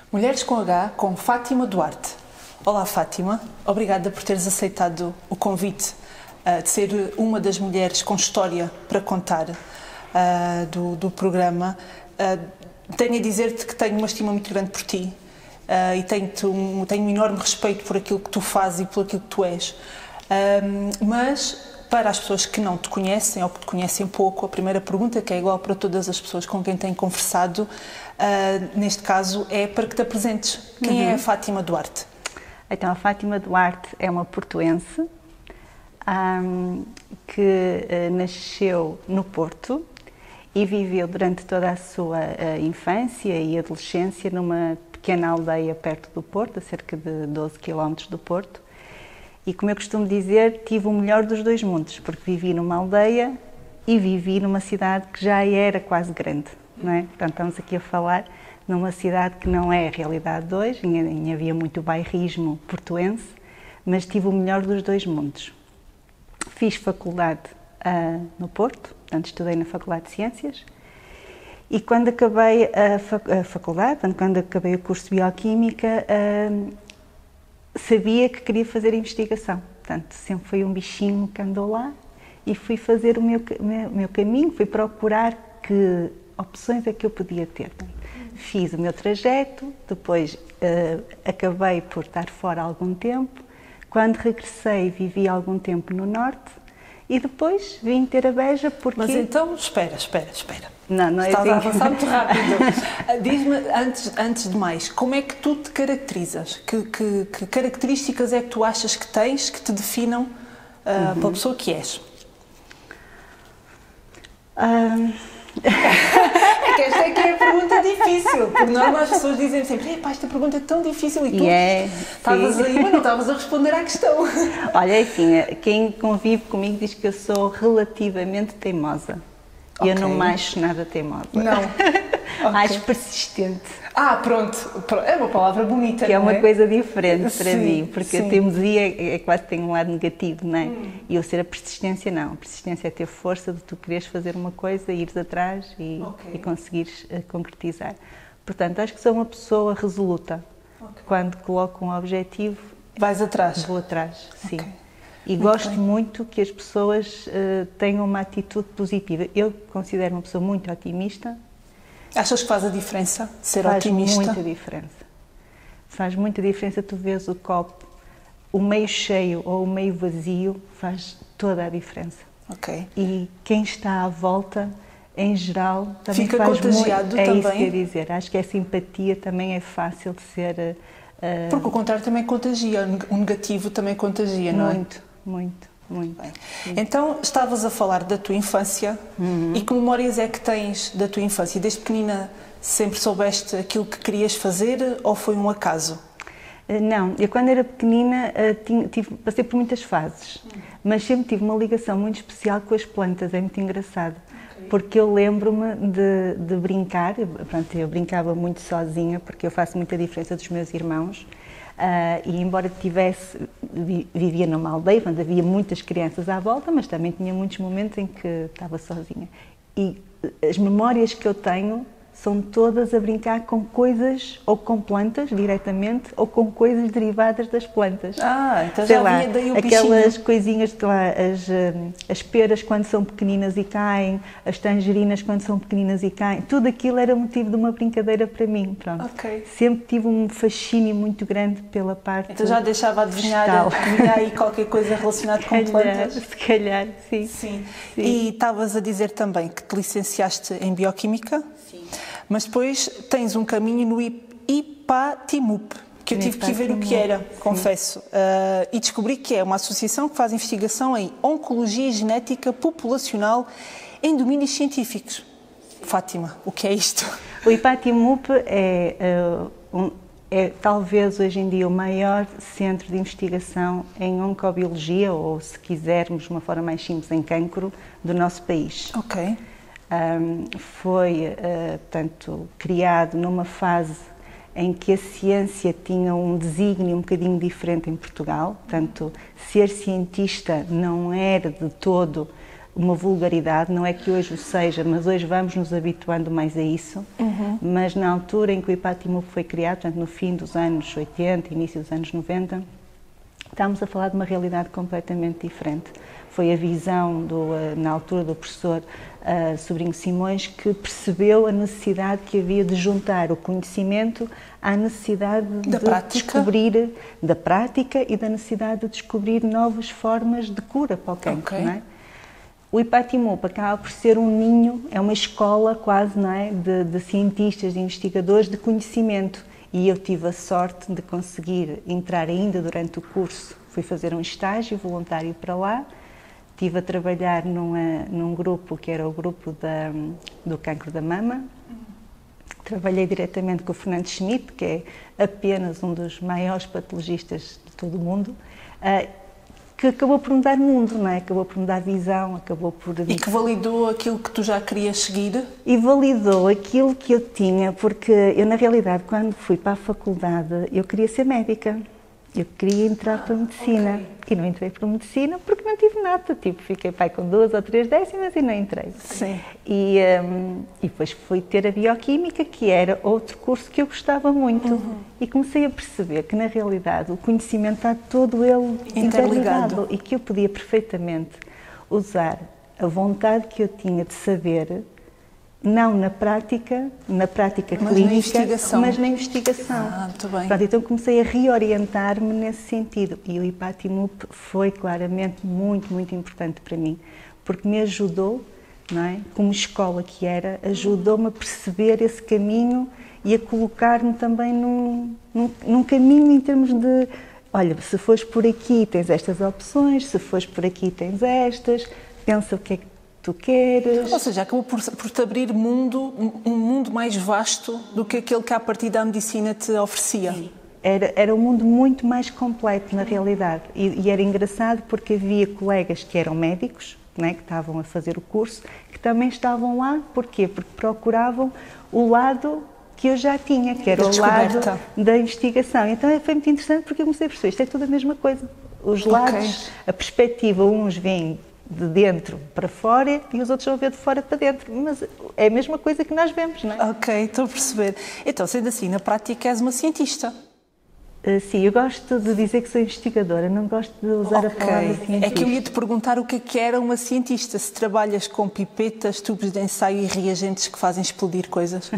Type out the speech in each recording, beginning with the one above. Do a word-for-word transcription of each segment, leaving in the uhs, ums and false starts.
Mulheres com H, com Fátima Duarte. Olá, Fátima. Obrigada por teres aceitado o convite uh, de ser uma das mulheres com história para contar uh, do, do programa. Uh, tenho a dizer-te que tenho uma estima muito grande por ti uh, e tenho, um, tenho um enorme respeito por aquilo que tu fazes e por aquilo que tu és. Uh, mas, para as pessoas que não te conhecem ou que te conhecem pouco, a primeira pergunta, que é igual para todas as pessoas com quem tenho conversado, uh, neste caso, é para que te apresentes. Quem uhum. é a Fátima Duarte? Então, a Fátima Duarte é uma portuense um, que uh, nasceu no Porto e viveu durante toda a sua uh, infância e adolescência numa pequena aldeia perto do Porto, a cerca de doze quilómetros do Porto. E, como eu costumo dizer, tive o melhor dos dois mundos, porque vivi numa aldeia e vivi numa cidade que já era quase grande, não é? Portanto, estamos aqui a falar numa cidade que não é a realidade de hoje, ainda havia muito bairrismo portuense, mas tive o melhor dos dois mundos. Fiz faculdade uh, no Porto, portanto, estudei na Faculdade de Ciências, e quando acabei a, fac a faculdade, quando acabei o curso de Bioquímica, uh, sabia que queria fazer investigação. Portanto, sempre foi um bichinho que andou lá e fui fazer o meu, meu, meu caminho, fui procurar que opções é que eu podia ter. Fiz o meu trajeto, depois uh, acabei por estar fora algum tempo. Quando regressei, vivi algum tempo no Norte e depois vim ter a Beja porque... Mas então, espera, espera, espera. Não, não é Estás assim. a avançar muito rápido. Diz-me, antes, antes de mais, como é que tu te caracterizas? Que, que, que características é que tu achas que tens que te definam uh, uhum. pela pessoa que és? Um... É que esta é que é a pergunta difícil, porque normalmente as pessoas dizem sempre, epá, esta pergunta é tão difícil e tu yeah, estavas aí, mas não estavas a responder à questão. Olha, assim, quem convive comigo diz que eu sou relativamente teimosa. E okay. eu não me acho nada teimosa. Não. Okay. Acho persistente. Ah, pronto. É uma palavra bonita, que não é uma é? coisa diferente para sim, mim, porque sim. a teimosia é quase que tem um lado negativo, não é? Hum. E eu ser a persistência, não. A persistência é ter força de tu quereres fazer uma coisa, ires atrás e, okay. e conseguires uh, concretizar. Portanto, acho que sou uma pessoa resoluta. Okay. Quando coloco um objetivo... Vais atrás? Vou atrás, sim. Okay. E muito gosto bem. muito que as pessoas uh, tenham uma atitude positiva. Eu considero uma pessoa muito otimista. Achas que faz a diferença ser faz otimista? Faz muita diferença. Faz muita diferença tu vês o copo, o meio cheio ou o meio vazio, faz toda a diferença. Ok. E quem está à volta, em geral, também fica faz contagiado muito. É também. isso que eu ia dizer. Acho que a simpatia também é fácil de ser... Uh, Porque o contrário também contagia, o negativo também contagia, não é? Muito, muito. Muito. Bem. Então, estavas a falar da tua infância uhum. e que memórias é que tens da tua infância? Desde pequenina sempre soubeste aquilo que querias fazer ou foi um acaso? Não, eu quando era pequenina tinha, tive, passei por muitas fases, uhum. mas sempre tive uma ligação muito especial com as plantas, é muito engraçado. Okay. Porque eu lembro-me de, de brincar, eu, pronto, eu brincava muito sozinha porque eu faço muita diferença dos meus irmãos. Uh, e embora tivesse, vivia numa aldeia, onde havia muitas crianças à volta, mas também tinha muitos momentos em que estava sozinha. E as memórias que eu tenho são todas a brincar com coisas, ou com plantas diretamente, ou com coisas derivadas das plantas. Ah, então Sei já lá, vinha daí o aquelas bichinho. coisinhas, de lá, as, as peras quando são pequeninas e caem, as tangerinas quando são pequeninas e caem, tudo aquilo era motivo de uma brincadeira para mim, pronto. Okay. Sempre tive um fascínio muito grande pela parte Então já deixava adivinhar, vinha aí qualquer coisa relacionada com plantas? Se calhar, sim. Sim. Sim. E estavas a dizer também que te licenciaste em Bioquímica? Sim. Mas depois tens um caminho no IPATIMUP, que eu tive que ir ver o que era, confesso, uh, e descobri que é uma associação que faz investigação em Oncologia e Genética Populacional em domínios científicos. Fátima, o que é isto? O IPATIMUP é, uh, um, é talvez hoje em dia o maior centro de investigação em oncobiologia, ou se quisermos de uma forma mais simples, em cancro, do nosso país. Ok. Um, foi, uh, portanto, criado numa fase em que a ciência tinha um desígnio um bocadinho diferente em Portugal. Portanto, ser cientista não era de todo uma vulgaridade, não é que hoje o seja, mas hoje vamos nos habituando mais a isso, uhum. Mas na altura em que o IPATIMUP foi criado, portanto, no fim dos anos oitenta, início dos anos noventa, estávamos a falar de uma realidade completamente diferente. Foi a visão, do, na altura, do professor uh, Sobrinho Simões, que percebeu a necessidade que havia de juntar o conhecimento à necessidade da de prática. descobrir, da prática e da necessidade de descobrir novas formas de cura para o cancro, okay. Não é? O IPATIMUP acaba por ser um ninho, é uma escola quase, não é, de, de cientistas, de investigadores, de conhecimento. E eu tive a sorte de conseguir entrar ainda durante o curso. Fui fazer um estágio voluntário para lá. Estive a trabalhar numa, num grupo que era o grupo da, do cancro da mama. Trabalhei diretamente com o Fernando Schmidt, que é apenas um dos maiores patologistas de todo o mundo, que acabou por me dar mundo, não é? Acabou por me dar visão, acabou por... E que validou aquilo que tu já querias seguir? E validou aquilo que eu tinha, porque eu, na realidade, quando fui para a faculdade, eu queria ser médica. Eu queria entrar para a medicina. Okay. E não entrei para a medicina porque não tive nada. Tipo, fiquei pai com duas ou três décimas e não entrei. Sim. E, um, e depois fui ter a bioquímica, que era outro curso que eu gostava muito. Uhum. E comecei a perceber que, na realidade, o conhecimento está todo ele interligado. interligado. E que eu podia perfeitamente usar a vontade que eu tinha de saber, não na prática, na prática mas clínica, na investigação. mas na investigação. Ah, muito bem. Pronto, então comecei a reorientar-me nesse sentido. E o IPATIMUP foi claramente muito, muito importante para mim, porque me ajudou, não é? Como escola que era, ajudou-me a perceber esse caminho e a colocar-me também num, num, num caminho em termos de, olha, se fores por aqui tens estas opções, se fores por aqui tens estas, pensa o que é que tu queres. Ou seja, acabou por, por te abrir mundo, um mundo mais vasto do que aquele que a partir da medicina te oferecia. Sim. Era, era um mundo muito mais completo, na realidade. E, e era engraçado porque havia colegas que eram médicos, né, que estavam a fazer o curso, que também estavam lá. Porquê? Porque procuravam o lado que eu já tinha, que era o lado da investigação. Então foi muito interessante porque eu comecei a perceber, isto é tudo a mesma coisa. Os lados, okay. A perspectiva, uns vêm de dentro para fora e os outros vão ver de fora para dentro, mas é a mesma coisa que nós vemos, não é? Ok, estou a perceber. Então, sendo assim, na prática és uma cientista? Uh, sim, eu gosto de dizer que sou investigadora, não gosto de usar okay. a palavra cientista. É que eu ia te perguntar o que é que era uma cientista, se trabalhas com pipetas, tubos de ensaio e reagentes que fazem explodir coisas.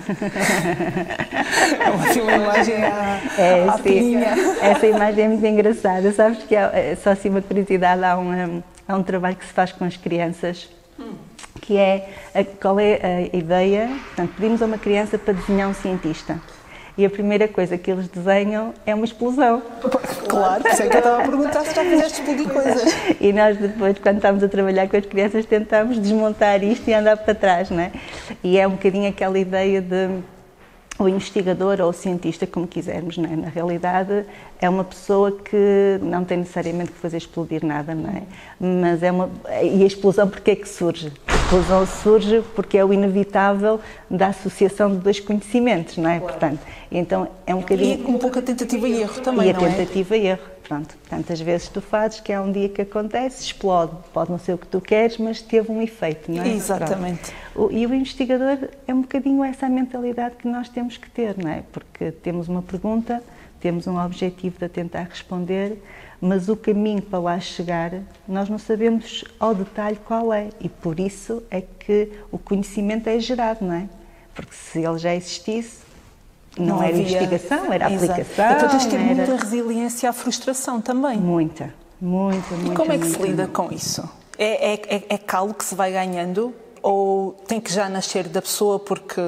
É uma, uma imagem à, é, à peninha. Essa imagem é muito engraçada, sabes que há, só assim uma curiosidade, há um, há um trabalho que se faz com as crianças, hum. que é, a, qual é a ideia, portanto, pedimos a uma criança para desenhar um cientista. E a primeira coisa que eles desenham é uma explosão. Claro, sei que eu estava a perguntar se já fizeste explodir coisas. E nós depois, quando estamos a trabalhar com as crianças, tentamos desmontar isto e andar para trás, não é? E é um bocadinho aquela ideia de o investigador ou o cientista, como quisermos, não é? Na realidade, é uma pessoa que não tem necessariamente que fazer explodir nada, não é? Mas é uma... E a explosão, porquê é que surge? A explosão surge porque é o inevitável da associação de dois conhecimentos, não é? Claro. Portanto, então é um bocadinho... E com um pouco a tentativa e erro também, e não é? E a tentativa e erro, pronto. Tantas vezes tu fazes que há um dia que acontece, explode. Pode não ser o que tu queres, mas teve um efeito, não é? Exatamente. Pronto. E o investigador é um bocadinho essa a mentalidade que nós temos que ter, não é? Porque temos uma pergunta, temos um objetivo de tentar responder, mas o caminho para lá chegar, nós não sabemos ao detalhe qual é. E por isso é que o conhecimento é gerado, não é? Porque se ele já existisse, não, não era havia... investigação, era Exato. Aplicação. Então tens de ter era... muita resiliência à frustração também. Muita, muita, muita. E como é que muita, se lida muita. com isso? É, é, é, é calo que se vai ganhando ou tem que já nascer da pessoa porque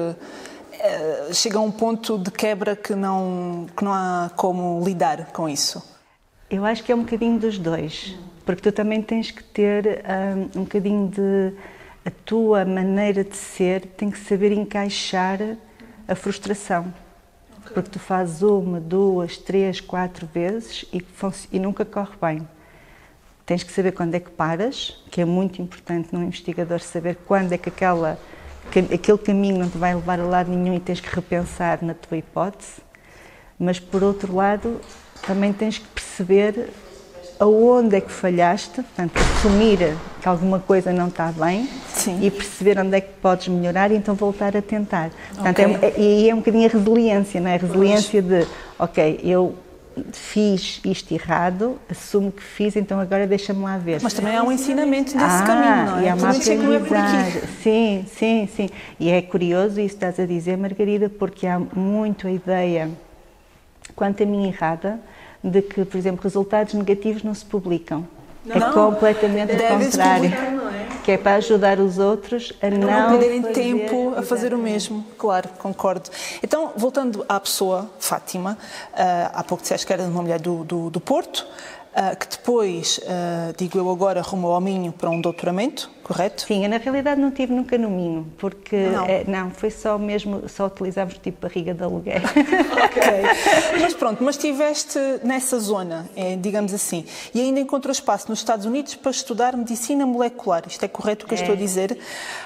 é, chega a um ponto de quebra que não, que não há como lidar com isso? Eu acho que é um bocadinho dos dois, porque tu também tens que ter um, um bocadinho de... A tua maneira de ser tem que saber encaixar a frustração. Okay. Porque tu fazes uma, duas, três, quatro vezes e, e nunca corre bem. Tens que saber quando é que paras, que é muito importante num investigador saber quando é que, aquela, que aquele caminho não te vai levar a lado nenhum e tens que repensar na tua hipótese. Mas, por outro lado, também tens que perceber aonde é que falhaste, portanto, assumir que alguma coisa não está bem. Sim. E perceber onde é que podes melhorar e então voltar a tentar. Portanto, okay. é, e é um bocadinho a resiliência, não é? A resiliência de, ok, eu fiz isto errado, assumo que fiz, então agora deixa-me lá ver. Mas também há um ensinamento nesse ah, caminho, não é? E há uma aprendizagem. Sim, sim, sim. E é curioso isso que estás a dizer, Margarida, porque há muito a ideia, quanto a mim errada, de que, por exemplo, resultados negativos não se publicam. Não, é completamente o contrário. Não é? Que é para ajudar os outros a não, não perderem tempo a fazer o mesmo. Claro, concordo. Então, voltando à pessoa, Fátima, uh, há pouco disseste que era uma mulher do, do, do Porto, uh, que depois, uh, digo eu agora, rumou ao Minho para um doutoramento, correto? Sim, eu na realidade não estive nunca no Minho, porque não, é, não foi só mesmo, só utilizámos tipo barriga de aluguer. Ok, mas pronto, mas estiveste nessa zona, é, digamos assim, e ainda encontrou espaço nos Estados Unidos para estudar medicina molecular, isto é correto o que eu é. estou a dizer?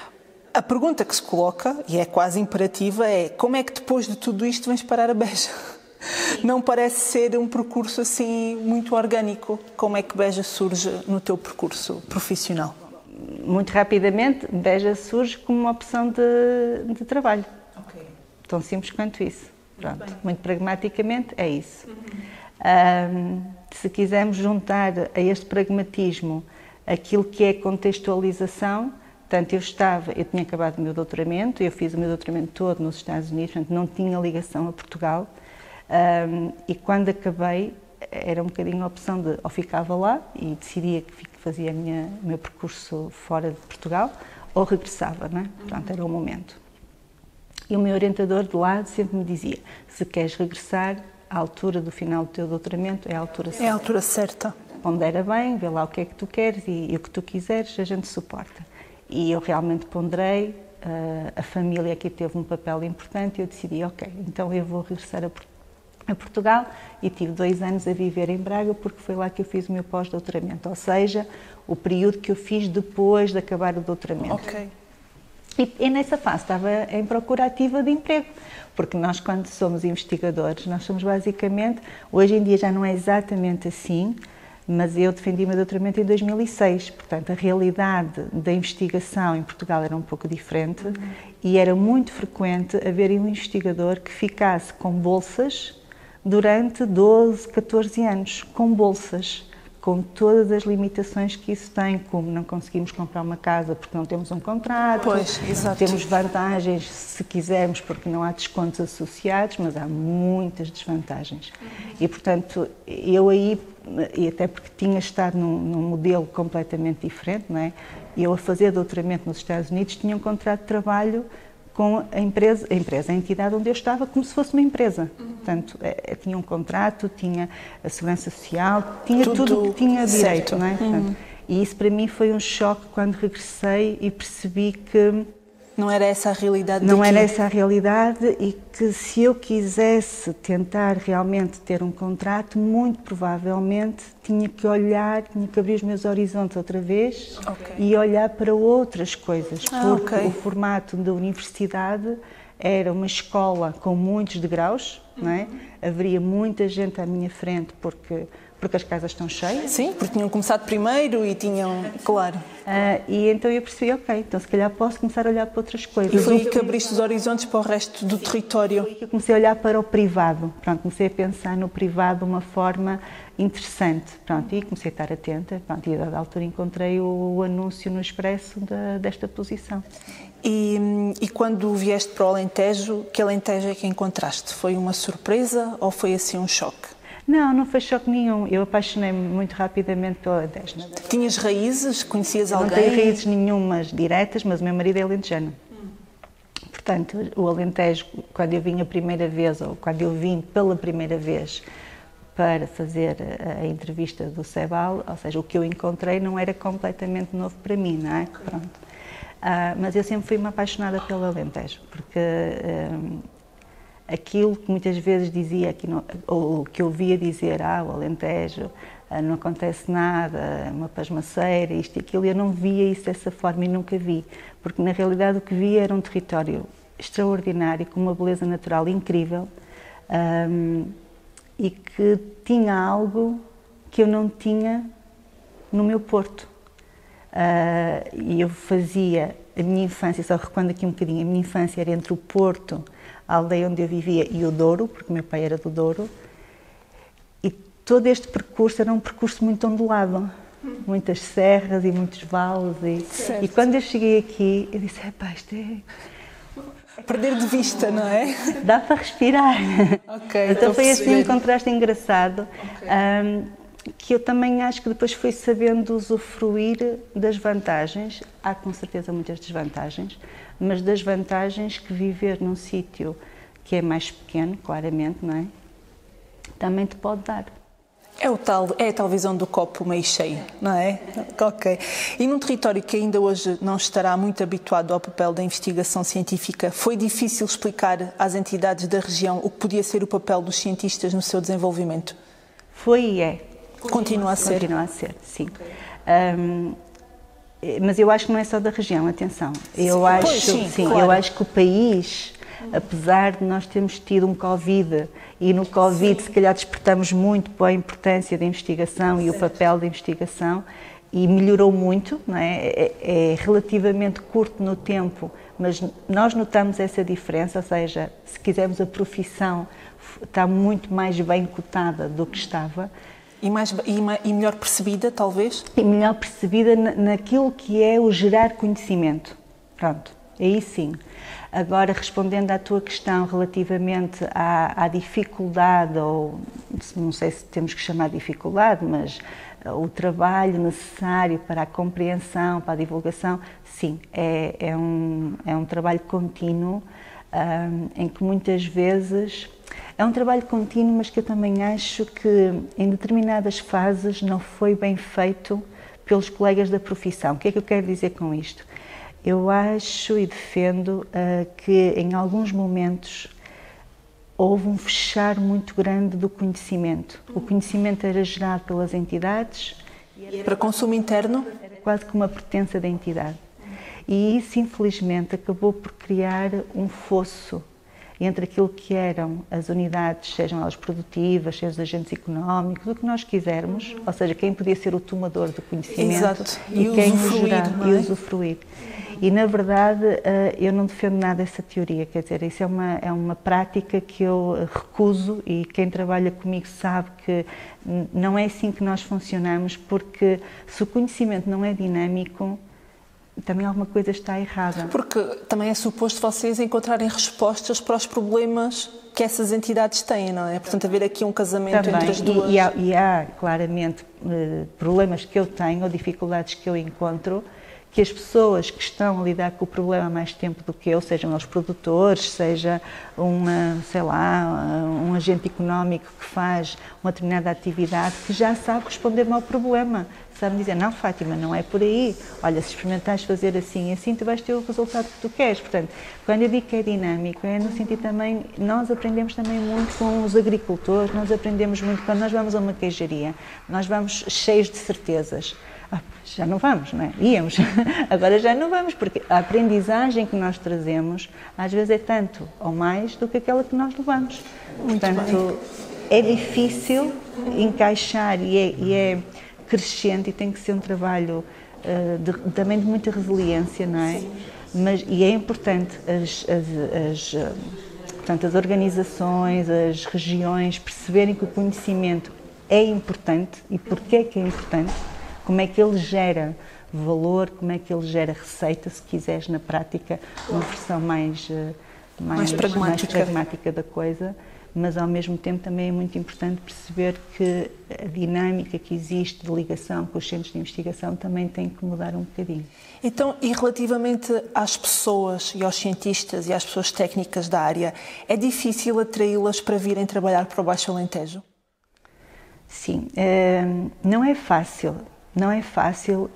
A pergunta que se coloca, e é quase imperativa, é como é que depois de tudo isto vens parar a Beja? Não parece ser um percurso assim muito orgânico. Como é que Beja surge no teu percurso profissional? Muito rapidamente, Beja surge como uma opção de, de trabalho. Okay. Tão simples quanto isso. Pronto. Muito, muito pragmaticamente é isso. Uhum. Um, se quisermos juntar a este pragmatismo aquilo que é contextualização, portanto, eu estava, eu tinha acabado o meu doutoramento, eu fiz o meu doutoramento todo nos Estados Unidos, portanto, não tinha ligação a Portugal. Um, e quando acabei, era um bocadinho a opção de ou ficava lá e decidia que fazia o meu percurso fora de Portugal, ou regressava, não é? Portanto, era o momento. E o meu orientador de lá sempre me dizia, se queres regressar, à altura do final do teu doutoramento é a altura certa. É a altura certa. Pondera bem, vê lá o que é que tu queres e, e o que tu quiseres, a gente suporta. E eu realmente ponderei, uh, a família aqui teve um papel importante e eu decidi, ok, então eu vou regressar a Portugal. a Portugal e tive dois anos a viver em Braga porque foi lá que eu fiz o meu pós-doutoramento, ou seja, o período que eu fiz depois de acabar o doutoramento. Okay. E, e nessa fase estava em procura ativa de emprego, porque nós quando somos investigadores, nós somos basicamente, hoje em dia já não é exatamente assim, mas eu defendi o meu doutoramento em dois mil e seis, portanto a realidade da investigação em Portugal era um pouco diferente uhum. e era muito frequente haver um investigador que ficasse com bolsas durante doze, catorze anos, com bolsas, com todas as limitações que isso tem, como não conseguimos comprar uma casa porque não temos um contrato, pois, exato. Temos vantagens se quisermos porque não há descontos associados, mas há muitas desvantagens. Uhum. E, portanto, eu aí, e até porque tinha estado num, num modelo completamente diferente, não é? Eu a fazer doutoramento nos Estados Unidos tinha um contrato de trabalho com a empresa, a empresa, a entidade onde eu estava, como se fosse uma empresa. Uhum. Portanto, é, tinha um contrato, tinha a segurança social, tinha tudo o que tinha direito, não é? Portanto, uhum. E isso para mim foi um choque quando regressei e percebi que não era essa a realidade Não daqui. era essa a realidade e que se eu quisesse tentar realmente ter um contrato, muito provavelmente tinha que olhar, tinha que abrir os meus horizontes outra vez okay. e olhar para outras coisas, ah, porque okay. o formato da universidade era uma escola com muitos degraus, uhum. não é? Haveria muita gente à minha frente porque porque as casas estão cheias. Sim, porque tinham começado primeiro e tinham, claro. Uh, e então eu percebi, ok, então se calhar posso começar a olhar para outras coisas. E foi aí que abriste os horizontes para o resto do território. Foi aí que eu comecei a olhar para o privado. Pronto, comecei a pensar no privado de uma forma interessante. Pronto, e comecei a estar atenta. Pronto, e a dada altura encontrei o, o anúncio no Expresso da, desta posição. E, e quando vieste para o Alentejo, que Alentejo é que encontraste? Foi uma surpresa ou foi assim um choque? Não, não foi choque nenhum. Eu apaixonei-me muito rapidamente pelo Alentejo. Tinhas raízes? Conhecias eu alguém? Não tenho raízes nenhumas diretas, mas o meu marido é alentejano. Hum. Portanto, o Alentejo, quando eu vim a primeira vez, ou quando eu vim pela primeira vez para fazer a, a entrevista do Cebal, ou seja, o que eu encontrei não era completamente novo para mim, não é? Pronto. Ah, mas eu sempre fui uma apaixonada pelo Alentejo, porque ah, aquilo que muitas vezes dizia, aqui no, ou que eu ouvia dizer, ah, o Alentejo, ah, não acontece nada, é uma pasmaceira, isto e aquilo, eu não via isso dessa forma e nunca vi, porque na realidade o que via era um território extraordinário, com uma beleza natural incrível, um, e que tinha algo que eu não tinha no meu Porto. E uh, eu fazia a minha infância, só recuando aqui um bocadinho, a minha infância era entre o Porto, a aldeia onde eu vivia, e o Douro, porque o meu pai era do Douro, e todo este percurso era um percurso muito ondulado, muitas serras e muitos vales, e, e quando eu cheguei aqui, eu disse, epá, isto é... perder de vista, não é? Dá para respirar. Okay, então foi assim um contraste engraçado, okay. um, que eu também acho que depois fui sabendo usufruir das vantagens. Há com certeza muitas desvantagens, mas das vantagens que viver num sítio que é mais pequeno, claramente, não é? Também te pode dar. É, o tal, é a tal visão do copo meio cheio, não é? Ok. E num território que ainda hoje não estará muito habituado ao papel da investigação científica, foi difícil explicar às entidades da região o que podia ser o papel dos cientistas no seu desenvolvimento? Foi e é. Continua a ser? Continua a ser, sim. Um, mas eu acho que não é só da região, atenção. Eu sim, acho, pois, sim, sim, claro. eu acho que o país, apesar de nós termos tido um Covid, e no Covid sim. se calhar despertamos muito para a importância da investigação certo. E o papel da investigação, e melhorou muito, não é? É, é relativamente curto no tempo, mas nós notamos essa diferença, ou seja, se quisermos a profissão está muito mais bem cotada do que estava. E, mais, e, e melhor percebida, talvez? E melhor percebida na, naquilo que é o gerar conhecimento. Pronto, aí sim. Agora, respondendo à tua questão relativamente à, à dificuldade, ou não sei se temos que chamar de dificuldade, mas o trabalho necessário para a compreensão, para a divulgação, sim, é, é, um, é um trabalho contínuo, um, em que muitas vezes... É um trabalho contínuo, mas que eu também acho que em determinadas fases não foi bem feito pelos colegas da profissão. O que é que eu quero dizer com isto? Eu acho e defendo uh, que em alguns momentos houve um fechar muito grande do conhecimento. O conhecimento era gerado pelas entidades. E para consumo interno? Era quase que uma pertença da entidade. E isso, infelizmente, acabou por criar um fosso entre aquilo que eram as unidades, sejam elas produtivas, sejam os agentes económicos, o que nós quisermos, ou seja, quem podia ser o tomador do conhecimento. Exato. e, e quem usufruir, o gerar, não é? e usufruir. E, na verdade, eu não defendo nada dessa teoria, quer dizer, isso é uma, é uma prática que eu recuso, e quem trabalha comigo sabe que não é assim que nós funcionamos, porque se o conhecimento não é dinâmico, também alguma coisa está errada. Porque também é suposto vocês encontrarem respostas para os problemas que essas entidades têm, não é? Portanto, haver aqui um casamento também. entre as duas. E, e, há, e há, claramente, problemas que eu tenho, ou dificuldades que eu encontro, que as pessoas que estão a lidar com o problema há mais tempo do que eu, sejam os produtores, seja uma, sei lá, um agente económico que faz uma determinada atividade, que já sabe responder-me ao problema. Sabe-me dizer, não, Fátima, não é por aí. Olha, se experimentares fazer assim e assim, tu vais ter o resultado que tu queres. Portanto, quando eu digo que é dinâmico, é no sentido também, nós aprendemos também muito com os agricultores, nós aprendemos muito, quando nós vamos a uma queijaria, nós vamos cheios de certezas. Ah, já não vamos, não é? Íamos. Agora já não vamos, porque a aprendizagem que nós trazemos, às vezes é tanto ou mais do que aquela que nós levamos. Muito Portanto, bem. É difícil encaixar e é, e é crescente, e tem que ser um trabalho uh, de, também de muita resiliência, não é? Mas, e é importante as, as, as, uh, portanto, as organizações, as regiões perceberem que o conhecimento é importante. E porquê é que é importante? Como é que ele gera valor, como é que ele gera receita, se quiseres, na prática, uma versão mais, uh, mais, mais, pragmática. mais pragmática da coisa. Mas ao mesmo tempo também é muito importante perceber que a dinâmica que existe de ligação com os centros de investigação também tem que mudar um bocadinho. Então, e relativamente às pessoas e aos cientistas e às pessoas técnicas da área, é difícil atraí-las para virem trabalhar para o Baixo Alentejo? Sim, não é fácil, não é fácil.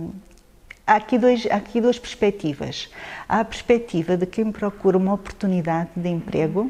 Há aqui, dois, há aqui duas perspectivas. Há a perspectiva de quem procura uma oportunidade de emprego,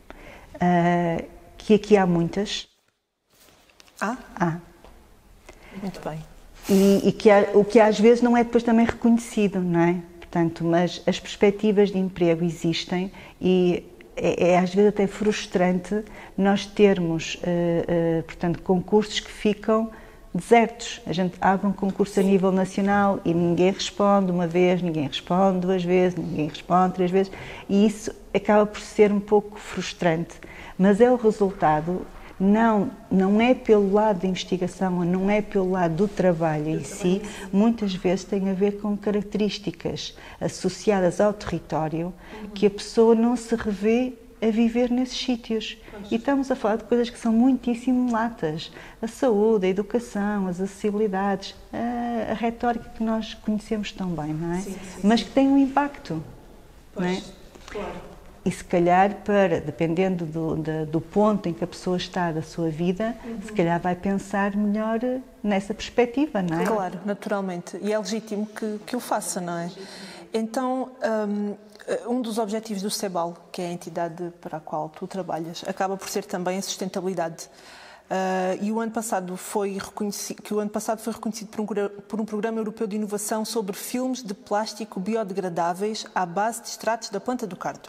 Uh, que aqui há muitas. Ah? Há. Muito bem. E, e que há, o que às vezes não é depois também reconhecido, não é? Portanto, mas as perspectivas de emprego existem, e é, é às vezes até frustrante nós termos, uh, uh, portanto, concursos que ficam desertos. A gente abre um concurso a nível nacional e ninguém responde uma vez, ninguém responde duas vezes, ninguém responde três vezes, e isso acaba por ser um pouco frustrante. Mas é o resultado, não, não é pelo lado da investigação, ou não é pelo lado do trabalho em si, muitas vezes tem a ver com características associadas ao território que a pessoa não se revê a viver nesses sítios. E estamos a falar de coisas que são muitíssimo latas. A saúde, a educação, as acessibilidades, a, a retórica que nós conhecemos tão bem, não é? Sim, sim, mas que tem um impacto, pois, não é? Claro. E se calhar, para, dependendo do, do, do ponto em que a pessoa está da sua vida, uhum. se calhar vai pensar melhor nessa perspectiva, não é? Claro, naturalmente. E é legítimo que, que o faça, não é? Então, um, um dos objetivos do CEBAL, que é a entidade para a qual tu trabalhas, acaba por ser também a sustentabilidade. Uh, e o ano passado foi reconhecido, que o ano passado foi reconhecido por um, por um programa europeu de inovação sobre filmes de plástico biodegradáveis à base de extratos da planta do cardo.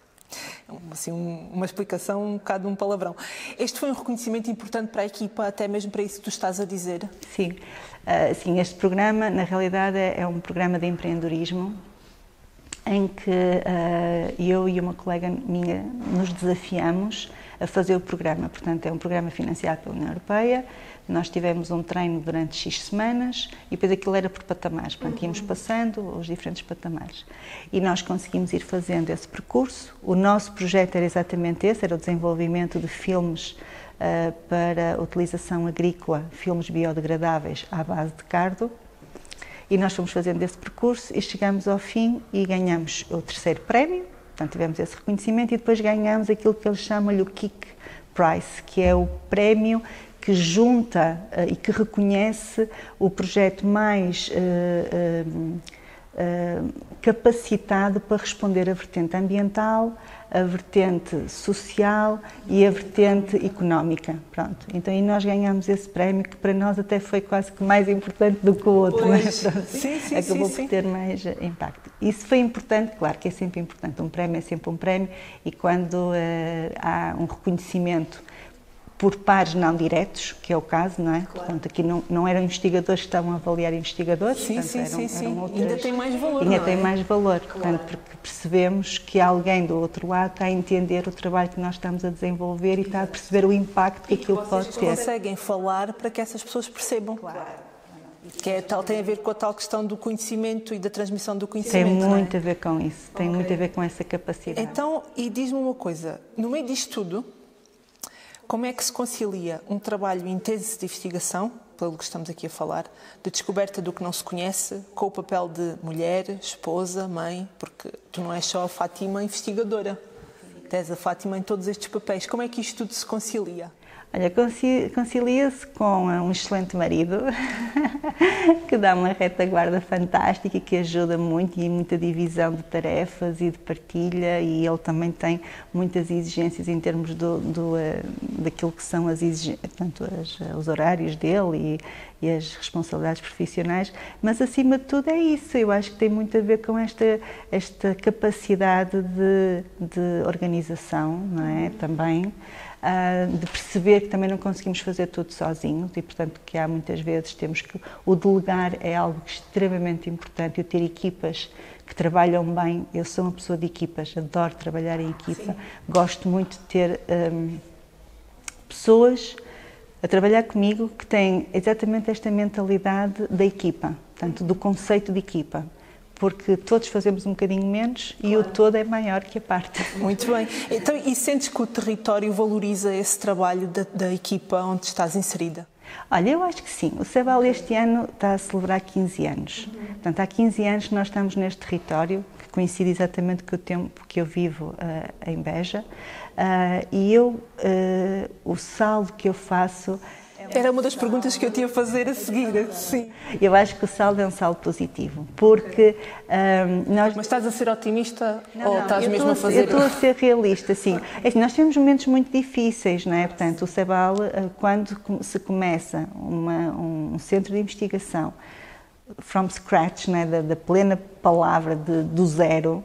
Assim, um, uma explicação, um bocado um palavrão. Este foi um reconhecimento importante para a equipa, até mesmo para isso que tu estás a dizer? Sim, uh, sim, este programa, na realidade, é, é um programa de empreendedorismo em que uh, eu e uma colega minha nos desafiamos a fazer o programa. Portanto, é um programa financiado pela União Europeia. Nós tivemos um treino durante X semanas e depois aquilo era por patamares. Portanto, íamos passando os diferentes patamares. E nós conseguimos ir fazendo esse percurso. O nosso projeto era exatamente esse, era o desenvolvimento de filmes uh, para utilização agrícola, filmes biodegradáveis à base de cardo. E nós fomos fazendo esse percurso e chegamos ao fim e ganhamos o terceiro prémio, portanto tivemos esse reconhecimento e depois ganhamos aquilo que eles chamam-lhe o Kick Prize, que é o prémio que junta uh, e que reconhece o projeto mais uh, uh, uh, capacitado para responder à vertente ambiental, a vertente social e a vertente económica. Pronto. Então, e nós ganhamos esse prémio que para nós até foi quase que mais importante do que o outro. Pois. Não é? Sim, sim, acabou sim, por ter sim. mais impacto. Isso foi importante, claro que é sempre importante. Um prémio é sempre um prémio e quando uh, há um reconhecimento por pares não diretos, que é o caso, não é? Claro. Portanto, aqui não, não eram investigadores que estavam a avaliar investigadores. Sim, portanto, sim, eram, sim, sim. Eram outras... Ainda tem mais valor, Ainda não tem é? mais valor, Claro. portanto, porque percebemos que alguém do outro lado está a entender o trabalho que nós estamos a desenvolver e está a perceber o impacto que aquilo pode ter. Conseguem falar para que essas pessoas percebam. Claro. Que é, tal, tem a ver com a tal questão do conhecimento e da transmissão do conhecimento. Tem muito não é? a ver com isso, tem okay. muito a ver com essa capacidade. Então, e diz-me uma coisa, no meio disto tudo, como é que se concilia um trabalho intenso de investigação, pelo que estamos aqui a falar, de descoberta do que não se conhece, com o papel de mulher, esposa, mãe, porque tu não és só a Fátima investigadora, tens a Fátima em todos estes papéis. Como é que isto tudo se concilia? Olha, concilia-se com um excelente marido, que dá uma retaguarda fantástica, que ajuda muito e muita divisão de tarefas e de partilha, e ele também tem muitas exigências em termos do, do, daquilo que são as exigências, portanto, as, os horários dele e, e as responsabilidades profissionais, mas acima de tudo é isso, eu acho que tem muito a ver com esta, esta capacidade de, de organização, não é, também. Uh, de perceber que também não conseguimos fazer tudo sozinhos e, portanto, que há muitas vezes temos que... O delegar é algo extremamente importante, eu ter equipas que trabalham bem, eu sou uma pessoa de equipas, adoro trabalhar em equipa, Sim. gosto muito de ter um, pessoas a trabalhar comigo que têm exatamente esta mentalidade da equipa, portanto, do conceito de equipa. Porque todos fazemos um bocadinho menos e claro. O todo é maior que a parte. Muito bem. Então, e sentes que o território valoriza esse trabalho da, da equipa onde estás inserida? Olha, eu acho que sim. O CEBAL este ano está a celebrar quinze anos. Uhum. Portanto, há quinze anos que nós estamos neste território, que coincide exatamente com o tempo que eu vivo uh, em Beja. Uh, e eu, uh, o saldo que eu faço... Era uma das perguntas que eu tinha a fazer a seguir, sim. Eu acho que o saldo é um saldo positivo, porque um, nós... Mas estás a ser otimista não, ou não, estás mesmo a, a fazer... Eu estou a ser realista, sim. É assim, nós temos momentos muito difíceis, não é? Portanto, o CEBAL, quando se começa uma, um centro de investigação from scratch, não é? da, da plena palavra de, do zero,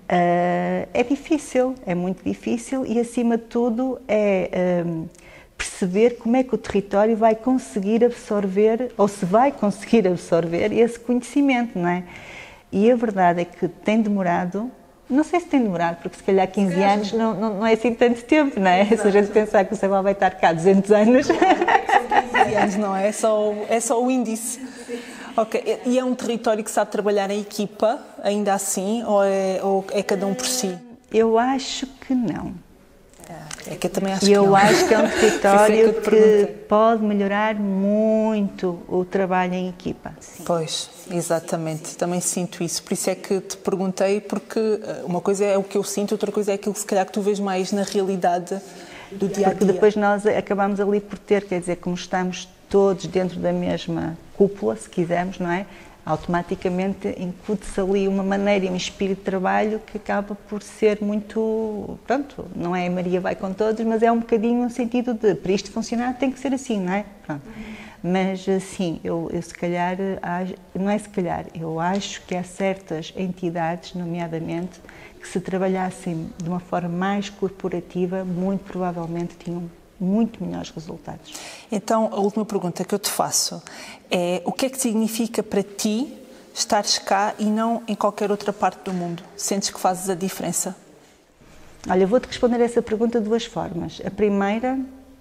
Uh, é difícil, é muito difícil e, acima de tudo, é um, perceber como é que o território vai conseguir absorver, ou se vai conseguir absorver, esse conhecimento, não é? E a verdade é que tem demorado, não sei se tem demorado, porque se calhar quinze se anos não, não, não é assim tanto tempo, não é? Exato. Se a gente pensar que o Sebal vai estar cá duzentos anos... São quinze anos, não é? É só, é só o índice. Ok, e é um território que sabe trabalhar em equipa, ainda assim, ou é, ou é cada um por si? Eu acho que não. É que eu também acho eu que não. acho que é um território que, que pode melhorar muito o trabalho em equipa. Sim. Pois, exatamente, também sinto isso. Por isso é que te perguntei, porque uma coisa é o que eu sinto, outra coisa é aquilo que se calhar que tu vês mais na realidade do dia a dia. Porque depois nós acabamos ali por ter, quer dizer, como estamos todos dentro da mesma cúpula, se quisermos, não é? Automaticamente incute-se ali uma maneira e um espírito de trabalho que acaba por ser muito, pronto, não é Maria vai com todos, mas é um bocadinho no sentido de, para isto funcionar tem que ser assim, não é? Pronto. Mas, sim, eu, eu se calhar, não é se calhar, eu acho que há certas entidades, nomeadamente, que se trabalhassem de uma forma mais corporativa, muito provavelmente tinham muito melhores resultados. Então, a última pergunta que eu te faço é: o que é que significa para ti estares cá e não em qualquer outra parte do mundo? Sentes que fazes a diferença? Olha, vou-te responder essa pergunta de duas formas. A primeira,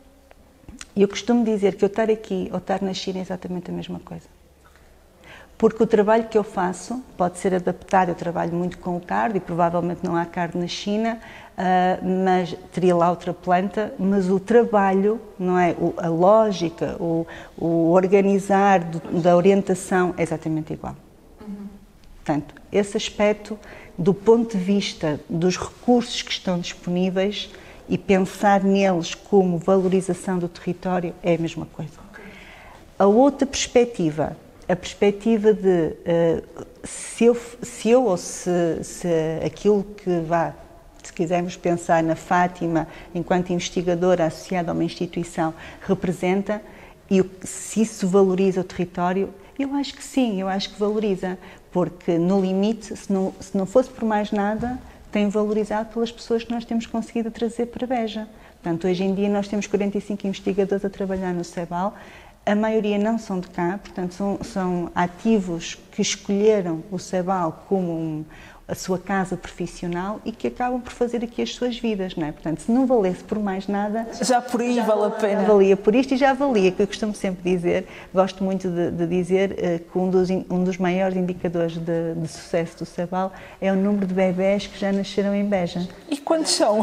eu costumo dizer que eu estar aqui ou estar na China é exatamente a mesma coisa. Porque o trabalho que eu faço pode ser adaptado, eu trabalho muito com o cardo e provavelmente não há cardo na China, uh, mas teria lá outra planta, mas o trabalho, não é? O, a lógica, o, o organizar do, da orientação é exatamente igual. Uhum. Portanto, esse aspecto, do ponto de vista dos recursos que estão disponíveis e pensar neles como valorização do território é a mesma coisa. Okay. A outra perspectiva, a perspectiva de uh, se, eu, se eu ou se, se aquilo que vá, se quisermos pensar na Fátima enquanto investigadora associada a uma instituição representa e se isso valoriza o território, eu acho que sim, eu acho que valoriza, porque no limite, se não, se não fosse por mais nada, tem valorizado pelas pessoas que nós temos conseguido trazer para Beja. Portanto, hoje em dia nós temos quarenta e cinco investigadores a trabalhar no Sebal. A maioria não são de cá, portanto, são, são ativos que escolheram o Sebal como um, a sua casa profissional e que acabam por fazer aqui as suas vidas, não é? Portanto, se não valesse por mais nada... Já por aí já vale a pena. Valia por isto e já valia, que eu costumo sempre dizer, gosto muito de, de dizer uh, que um dos, um dos maiores indicadores de, de sucesso do Sebal é o número de bebés que já nasceram em Beja. E quantos são?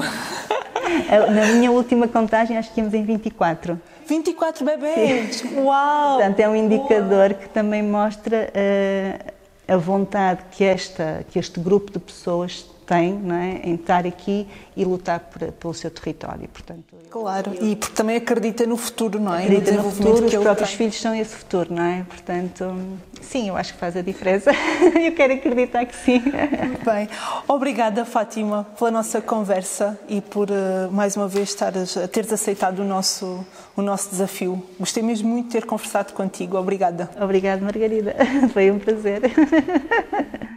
Na minha última contagem, acho que íamos em vinte e quatro. vinte e quatro bebês! Sim. Uau! Portanto, é um indicador Uau. que também mostra uh, a vontade que, esta, que este grupo de pessoas tem, não é, em estar aqui e lutar por, pelo seu território. Portanto, claro, eu, e porque também acredita no futuro, não é? Acredita no, no futuro, os próprios tem. filhos são esse futuro, não é? Portanto, sim, eu acho que faz a diferença. Eu quero acreditar que sim. Muito bem. Obrigada, Fátima, pela nossa conversa e por, uh, mais uma vez, estares, teres aceitado o nosso, o nosso desafio. Gostei mesmo muito de ter conversado contigo. Obrigada. Obrigada, Margarida. Foi um prazer.